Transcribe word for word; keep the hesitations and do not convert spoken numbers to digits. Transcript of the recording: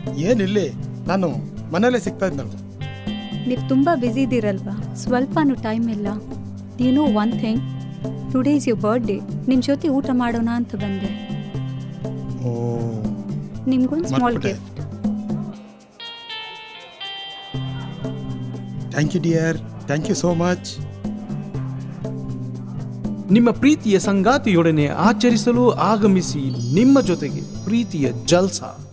ಏನಿಲ್ಲಿ, ನಾನು ಮನೇಲೆ ಸಿಗ್ತಾ ಇದ್ನಲ್ಲ. ನೀವು ತುಂಬ ಬ್ಯುಸಿ ಇದ್ದೀರಲ್ವಾ, ಸ್ವಲ್ಪನೂ ಟೈಮ್ ಇಲ್ಲ. You know one thing, today is your birthday. ನಿಮ್ಮ ಜೊತೆ ಊಟ ಮಾಡೋಣ ಅಂತ ಬಂದೆ. ಓ, ನಿಮ್ಗೊಂದು small gift. Thank you dear, thank you so much. ನಿಮ್ಮ ಪ್ರೀತಿಯ ಸಂಗಾತಿಯೊಡನೆ ಆಚರಿಸಲು ಆಗಮಿಸಿ ನಿಮ್ಮ ಜೊತೆಗೆ ಪ್ರೀತಿಯ ಜಲ್ಸಾ.